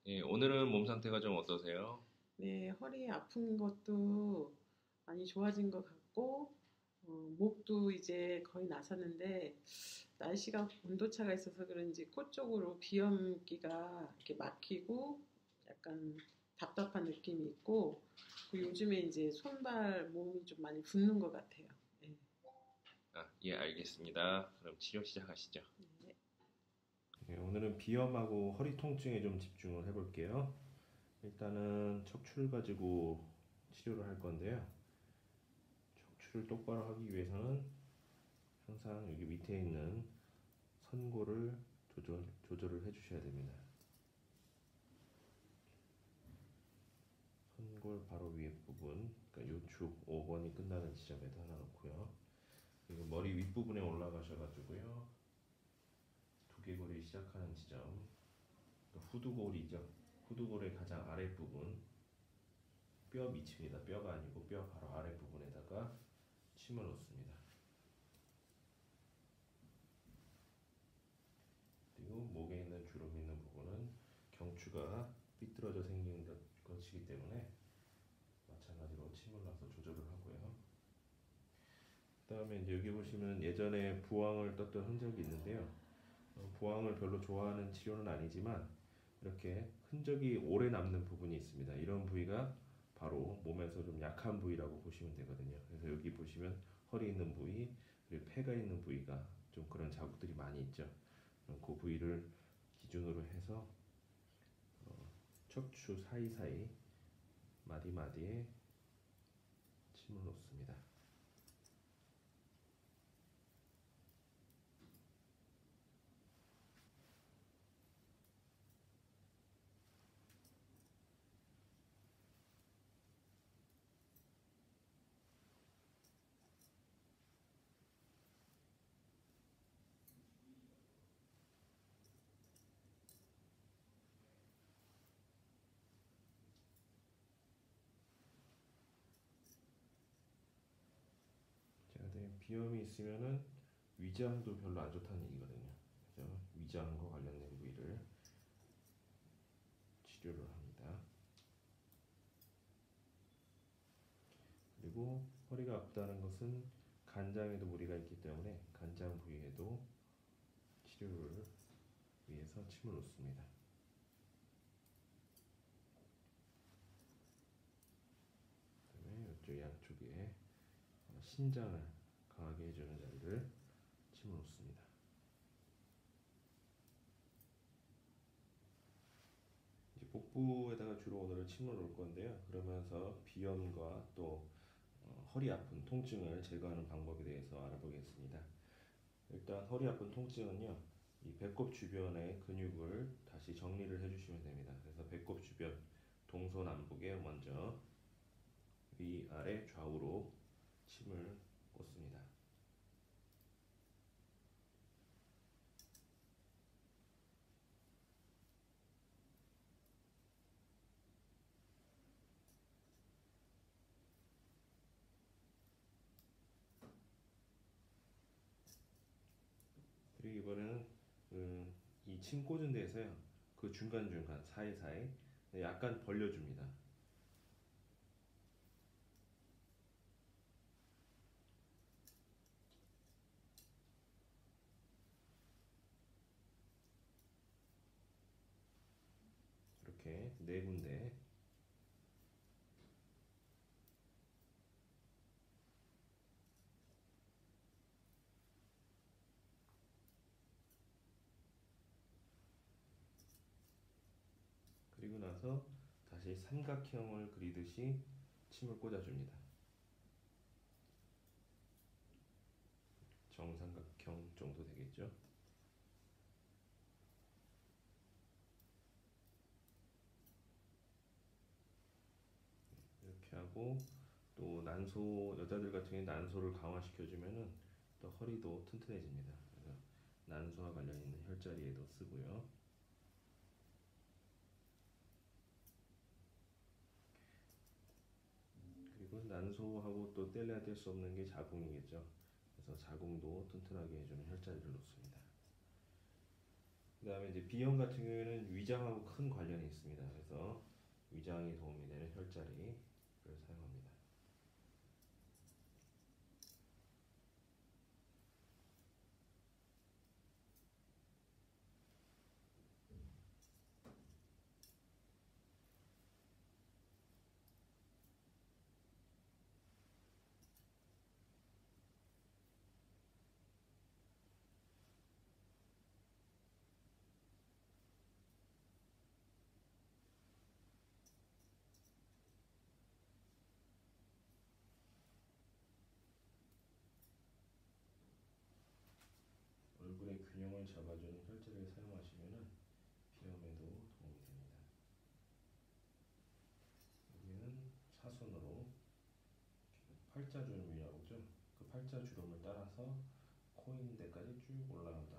예, 오늘은 몸 상태가 좀 어떠세요? 네, 허리 아픈 것도 많이 좋아진 것 같고, 목도 이제 거의 나섰는데, 날씨가 온도차가 있어서 그런지 코 쪽으로 비염기가 이렇게 막히고, 약간 답답한 느낌이 있고, 그 요즘에 이제 손발 몸이 좀 많이 붓는 것 같아요. 네. 아, 예, 알겠습니다. 그럼 치료 시작하시죠. 네. 네, 오늘은 비염하고 허리 통증에 좀 집중을 해볼게요. 일단은 척추를 가지고 치료를 할 건데요. 척추를 똑바로 하기 위해서는 항상 여기 밑에 있는 선고를 조절을 해주셔야 됩니다. 선골 바로 위에 부분, 그러니까 요축 5번이 끝나는 지점에도 하나 놓고요. 그리고 머리 윗부분에 올라가셔가지고요. 두개골이 시작하는 지점, 그러니까 후두골이죠. 후두골의 가장 아랫부분, 뼈 밑입니다. 뼈가 아니고 뼈 바로 아랫부분에다가 침을 놓습니다. 그리고 목에 있는 주름 있는 부분은 경추가 삐뚤어져 생긴 것이기 때문에 마찬가지로 침을 놔서 조절을 하고요. 그 다음에 이제 여기 보시면 예전에 부항을 떴던 흔적이 있는데요. 부항을 별로 좋아하는 치료는 아니지만 이렇게 흔적이 오래 남는 부분이 있습니다. 이런 부위가 바로 몸에서 좀 약한 부위라고 보시면 되거든요. 그래서 여기 보시면 허리 있는 부위, 그리고 폐가 있는 부위가 좀 그런 자국들이 많이 있죠. 그 부위를 기준으로 해서 척추 사이사이 마디마디에 침을 놓습니다. 자, 비염이 있으면은 위장도 별로 안 좋다는 얘기거든요. 그래서 위장과 관련된 부위를 치료를 합니다. 그리고 허리가 아프다는 것은 간장에도 무리가 있기 때문에 간장 부위에도 치료를 위해서 침을 놓습니다. 그다음에 이쪽 양쪽에 신장을 강하게 해주는 자리를 침을 놓습니다. 이제 복부에다가 주로 오늘은 침을 놓을 건데요. 그러면서 비염과 또 허리 아픈 통증을 제거하는 방법에 대해서 알아보겠습니다. 일단 허리 아픈 통증은요, 이 배꼽 주변의 근육을 다시 정리를 해주시면 됩니다. 그래서 배꼽 주변 동서남북에 먼저 위아래 좌우로 침을 꽂습니다. 그리고 이번에는 이 침 꽂은 데에서요, 그 중간중간 사이사이 약간 벌려줍니다. 이렇게 네 군데. 그리고 나서 다시 삼각형을 그리듯이 침을 꽂아줍니다. 정삼각형 정도 되겠죠. 이렇게 하고, 또 난소, 여자들 같은 경우에 난소를 강화시켜주면은 또 허리도 튼튼해집니다. 그래서 난소와 관련 있는 혈자리에도 쓰고요. 그리고 난소하고 또 뗄래야 뗄 수 없는 게 자궁이겠죠. 그래서 자궁도 튼튼하게 해주는 혈자리를 놓습니다. 그 그다음에 이제 B형 같은 경우에는 위장하고 큰 관련이 있습니다. 그래서 위장이 도움이 되는 혈자리를 사용합니다. 얼굴의 균형을 잡아주는 혈자리를 사용하시면은 비염에도 도움이 됩니다. 여기는 사선으로 팔자주름이라고 하죠. 그 팔자주름을 따라서 코 있는 데까지 쭉 올라간다.